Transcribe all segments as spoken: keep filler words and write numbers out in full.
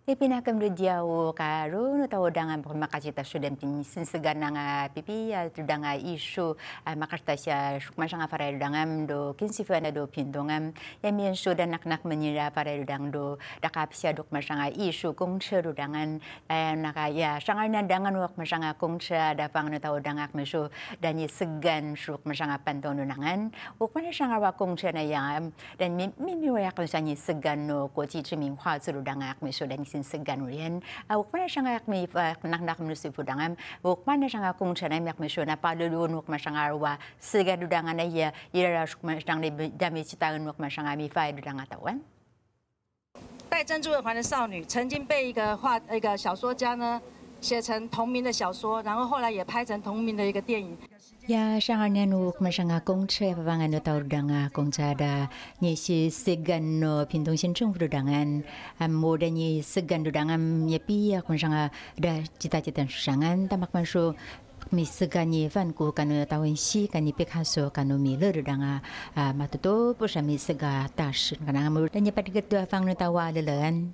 Ipinakamudyaw karon no tawadangan po makasita student sin segan nga pipi tu danga isu makasta siya shukman siya nga paredo dangam do kinsi na do pindongam yamien sudan nak-nak menira paredo dang do dakap siya dok masya nga isu kung siya dangan nakaya siya nga dangan wak masya nga kung siya dapang no tawadangak mesu dan yi segan shuk masya nga pantono dangan wak mana siya nga wakong siya na yam dan mimiwayak ko siya ni segan no ko chi chiming hwa zuru dangak mesu dan sin segan rian wak mana siya nga mi nak-nak menusi pudangam wak mana siya nga kung siya na yak mesu na palulun wak masya nga wa segan dangan na ya ira shuk masya nga dami citangan wak masya nga mi fai dangan tawan 戴珍珠耳环的少女曾经被一个画一个小说家呢写成同名的小说，然后后来也拍成同名的一个电影。 Ya shangarnya nuk masanga kongche pabangan no taudanga kongchada ni si segan no pindong sincung perdangan moda ni segan dudangam yepi ya konsanga da cita-cita susangan tamak masuk mi segani van ko kanu tawin si kani pekhaso kanu mi le danga matuto po sa mi sega tas kanang mo dan yepat gitu afang no tawa lelan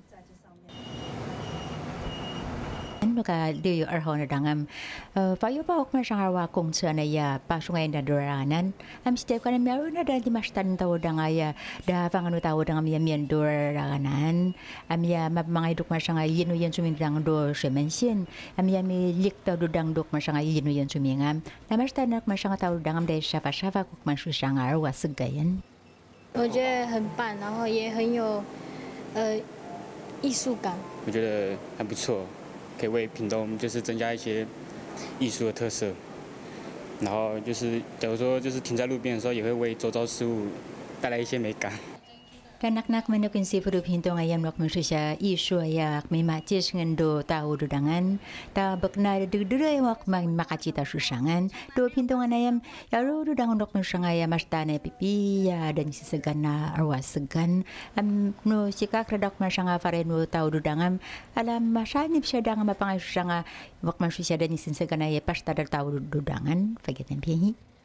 maka dia arhon dangam fayo pa ok masangarwa kung sa na ya pasungay na doranan am step kana meron na di mastan tawo dangaya da pangano tawo dangam ya mien doranan am ya mga duk masangay yinu yan suming dang do semensin am ya mi lik taw do dang duk masangay yinu yan sumingam na mastan nak masanga tawo dangam da shafa shafa kuk mansusangar wa segayan 我觉得很棒，然后也很有呃艺术感。 我觉得还不错。 可以为屏东就是增加一些艺术的特色，然后就是假如说就是停在路边的时候，也会为周遭事物带来一些美感。 Dan nak-nak menukin si perup hinto ngayam nok manusia isu ayak may macis ngendo tau dudangan ta bekna dudure wak makacita susangan do pinto ngayam yaro dudangan nok manusia ngayam mastane pipi ya dan si segan na arwas segan am no sikak redak manusia ngafare no tau dudangan alam masanip siya dangan mapangai susanga wak manusia dan si segan ya pasta dar tau dudangan pagitan pihi